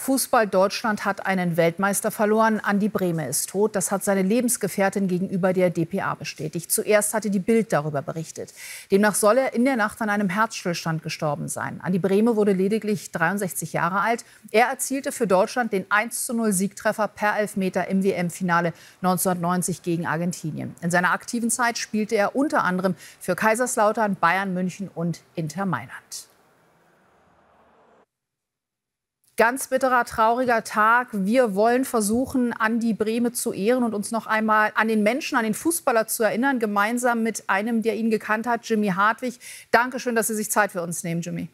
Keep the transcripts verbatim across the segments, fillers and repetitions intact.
Fußball Deutschland hat einen Weltmeister verloren. Andi Brehme ist tot. Das hat seine Lebensgefährtin gegenüber der d p a bestätigt. Zuerst hatte die Bild darüber berichtet. Demnach soll er in der Nacht an einem Herzstillstand gestorben sein. Andi Brehme wurde lediglich dreiundsechzig Jahre alt. Er erzielte für Deutschland den eins zu null Siegtreffer per Elfmeter im W M-Finale neunzehnhundertneunzig gegen Argentinien. In seiner aktiven Zeit spielte er unter anderem für Kaiserslautern, Bayern München und Inter Mailand. Ganz bitterer, trauriger Tag. Wir wollen versuchen, Andi Brehme zu ehren und uns noch einmal an den Menschen, an den Fußballer zu erinnern, gemeinsam mit einem, der ihn gekannt hat, Jimmy Hartwig. Dankeschön, dass Sie sich Zeit für uns nehmen, Jimmy.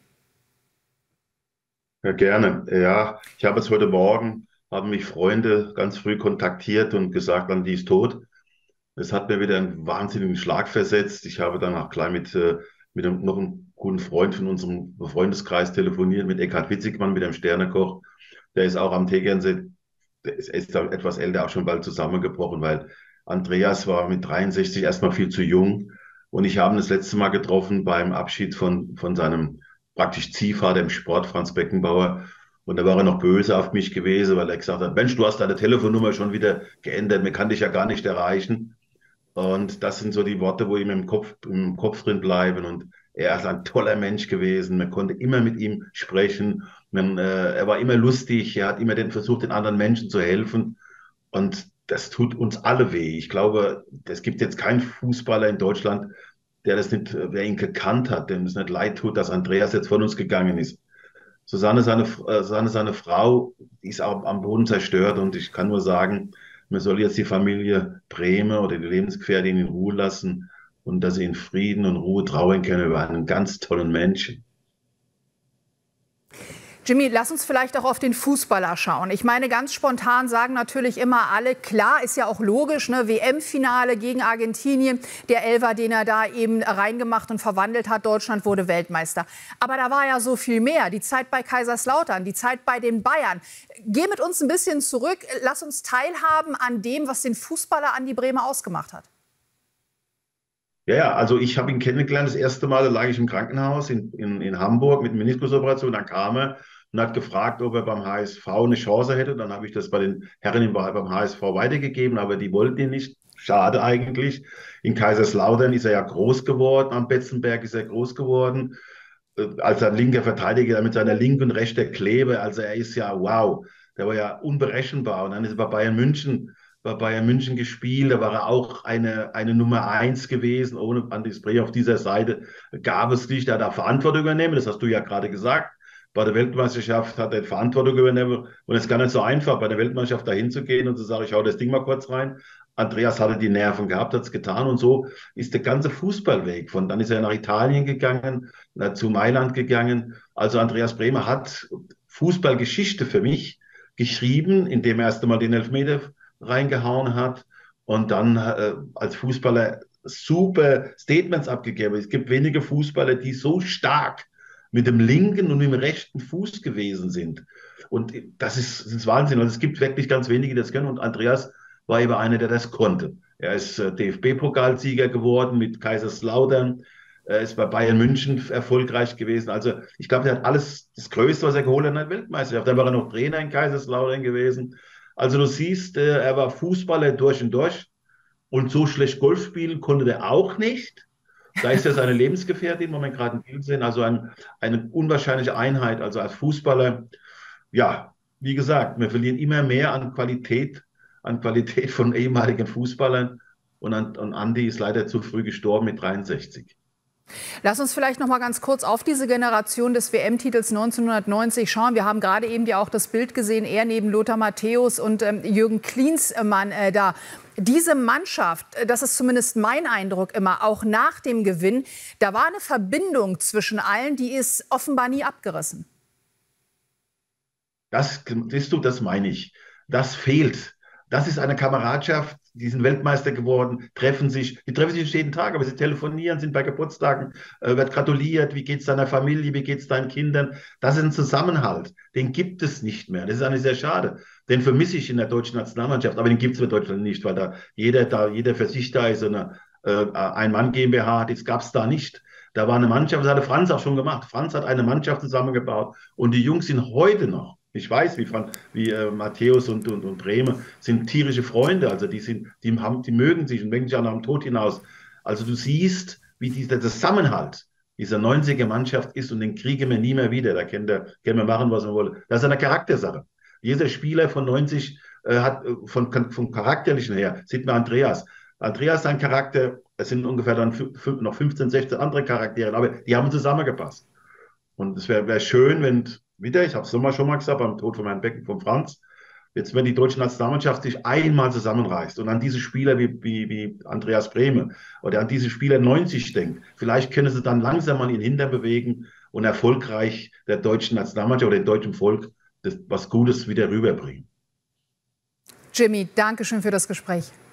Ja, gerne. Ja, ich habe es heute Morgen, haben mich Freunde ganz früh kontaktiert und gesagt, Andi ist tot. Es hat mir wieder einen wahnsinnigen Schlag versetzt. Ich habe dann auch gleich mit, äh, mit einem, noch einem guten Freund von unserem Freundeskreis telefoniert, mit Eckhard Witzigmann, mit dem Sternekoch. Der ist auch am Tegernsee, der ist, ist etwas älter, auch schon bald zusammengebrochen, weil Andreas war mit dreiundsechzig erstmal viel zu jung. Und ich habe ihn das letzte Mal getroffen beim Abschied von, von seinem praktisch Ziehvater im Sport, Franz Beckenbauer. Und da war er noch böse auf mich gewesen, weil er gesagt hat, Mensch, du hast deine Telefonnummer schon wieder geändert, mir kann dich ja gar nicht erreichen. Und das sind so die Worte, wo ihm im Kopf, im Kopf drin bleiben. Und er ist ein toller Mensch gewesen. Man konnte immer mit ihm sprechen. Man, äh, er war immer lustig. Er hat immer den versucht, den anderen Menschen zu helfen. Und das tut uns alle weh. Ich glaube, es gibt jetzt keinen Fußballer in Deutschland, der das nicht, wer ihn gekannt hat, dem es nicht leid tut, dass Andreas jetzt von uns gegangen ist. Susanne, seine, Susanne, seine Frau, die ist auch am Boden zerstört. Und ich kann nur sagen, man soll jetzt die Familie Brehme oder die Lebensgefährtin in Ruhe lassen und dass sie in Frieden und Ruhe trauern können über einen ganz tollen Menschen. Jimmy, lass uns vielleicht auch auf den Fußballer schauen. Ich meine, ganz spontan sagen natürlich immer alle, klar, ist ja auch logisch, ne? W M-Finale gegen Argentinien, der Elfer, den er da eben reingemacht und verwandelt hat, Deutschland wurde Weltmeister. Aber da war ja so viel mehr, die Zeit bei Kaiserslautern, die Zeit bei den Bayern. Geh mit uns ein bisschen zurück, lass uns teilhaben an dem, was den Fußballer Andi Brehme ausgemacht hat. Ja, ja, also ich habe ihn kennengelernt, das erste Mal, da lag ich im Krankenhaus in, in, in Hamburg mit Meniskusoperation, dann kam er und hat gefragt, ob er beim H S V eine Chance hätte. Dann habe ich das bei den Herren beim H S V weitergegeben, aber die wollten ihn nicht. Schade eigentlich. In Kaiserslautern ist er ja groß geworden, am Betzenberg ist er groß geworden, als ein linker Verteidiger mit seiner linken und rechten Klebe. Also er ist ja, wow, der war ja unberechenbar. Und dann ist er bei Bayern München bei Bayern München gespielt, da war er auch eine, eine Nummer eins gewesen, ohne Andi Brehme auf dieser Seite gab es nicht, er hat auch Verantwortung übernehmen, das hast du ja gerade gesagt, bei der Weltmeisterschaft hat er Verantwortung übernehmen und es ist gar nicht so einfach, bei der Weltmeisterschaft dahin zu gehen und zu sagen, ich hau das Ding mal kurz rein. Andreas hatte die Nerven gehabt, hat es getan und so ist der ganze Fußballweg von, dann ist er nach Italien gegangen, zu Mailand gegangen, also Andreas Brehme hat Fußballgeschichte für mich geschrieben, indem er erst einmal den Elfmeter reingehauen hat und dann äh, als Fußballer super Statements abgegeben. Es gibt wenige Fußballer, die so stark mit dem linken und mit dem rechten Fuß gewesen sind. Und das ist, das ist Wahnsinn. Also es gibt wirklich ganz wenige, die das können. Und Andreas war eben einer, der das konnte. Er ist äh, D F B-Pokalsieger geworden mit Kaiserslautern. Er ist bei Bayern München erfolgreich gewesen. Also ich glaube, er hat alles, das Größte, was er geholt hat, in der Weltmeisterschaft. Da war er noch Trainer in Kaiserslautern gewesen. Also du siehst, er war Fußballer durch und durch und so schlecht Golf spielen konnte er auch nicht. Da ist ja seine Lebensgefährtin, wo wir gerade ein Bild sehen, also ein, eine unwahrscheinliche Einheit. Also als Fußballer, ja, wie gesagt, wir verlieren immer mehr an Qualität, an Qualität von ehemaligen Fußballern und, an, und Andi ist leider zu früh gestorben mit dreiundsechzig. Lass uns vielleicht noch mal ganz kurz auf diese Generation des W M-Titels neunzehnhundertneunzig schauen. Wir haben gerade eben ja auch das Bild gesehen, er neben Lothar Matthäus und ähm, Jürgen Klinsmann äh, da. Diese Mannschaft, das ist zumindest mein Eindruck immer, auch nach dem Gewinn, da war eine Verbindung zwischen allen, die ist offenbar nie abgerissen. Das, siehst du, das meine ich. Das fehlt. Das ist eine Kameradschaft. Die sind Weltmeister geworden, treffen sich, die treffen sich nicht jeden Tag, aber sie telefonieren, sind bei Geburtstagen, äh, wird gratuliert, wie geht's deiner Familie, wie geht's deinen Kindern. Das ist ein Zusammenhalt, den gibt es nicht mehr. Das ist eigentlich sehr schade. Den vermisse ich in der deutschen Nationalmannschaft, aber den gibt es in Deutschland nicht, weil da jeder, da jeder für sich da ist, eine äh, Ein-Mann GmbH, das gab es da nicht. Da war eine Mannschaft, das hatte Franz auch schon gemacht. Franz hat eine Mannschaft zusammengebaut und die Jungs sind heute noch Ich weiß, wie, Fran- wie äh, Matthäus und, und, und Brehme sind tierische Freunde, also die sind, die haben, die mögen sich und denken sich auch nach dem Tod hinaus. Also du siehst, wie dieser Zusammenhalt dieser neunziger Mannschaft ist und den kriegen wir nie mehr wieder. Da können wir, können wir machen, was wir wollen. Das ist eine Charaktersache. Jeder Spieler von neunzig äh, hat äh, von, vom Charakterlichen her, sieht man Andreas. Andreas, sein Charakter, es sind ungefähr dann fü- fü- noch fünfzehn, sechzehn andere Charaktere, aber die haben zusammengepasst. Und es wäre wär schön, wenn wieder, ich habe es schon mal schon mal gesagt, beim Tod von Herrn Becken, von Franz, jetzt wenn die deutsche Nationalmannschaft sich einmal zusammenreißt und an diese Spieler wie, wie, wie Andreas Brehme oder an diese Spieler neunzig denkt, vielleicht können sie dann langsam an ihren Hintern bewegen und erfolgreich der deutschen Nationalmannschaft oder dem deutschen Volk das, was Gutes wieder rüberbringen. Jimmy, danke schön für das Gespräch.